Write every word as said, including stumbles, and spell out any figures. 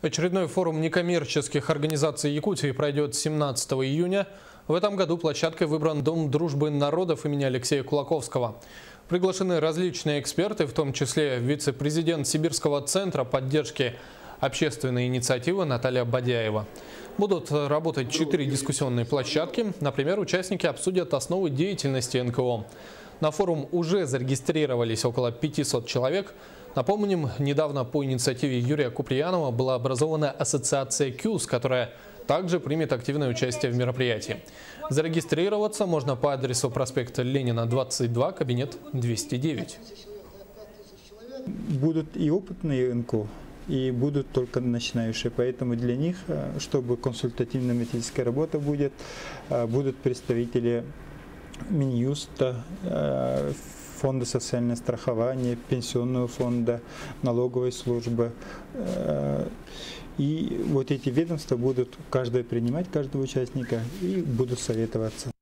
Очередной форум некоммерческих организаций Якутии пройдет семнадцатого июня. В этом году площадкой выбран Дом дружбы народов имени Алексея Кулаковского. Приглашены различные эксперты, в том числе вице-президент Сибирского центра поддержки общественной инициативы Наталья Бадяева. Будут работать четыре дискуссионные площадки. Например, участники обсудят основы деятельности эн ка о. На форум уже зарегистрировались около пятисот человек. Напомним, недавно по инициативе Юрия Куприянова была образована ассоциация кьюз, которая также примет активное участие в мероприятии. Зарегистрироваться можно по адресу проспекта Ленина, двадцать два, кабинет двести девять. Будут и опытные эн ка о, и будут только начинающие. Поэтому для них, чтобы консультативно-методическая работа будет, будут представители Минюста, Фонда социального страхования, Пенсионного фонда, налоговой службы. И вот эти ведомства будут каждое принимать, каждого участника, и будут советоваться.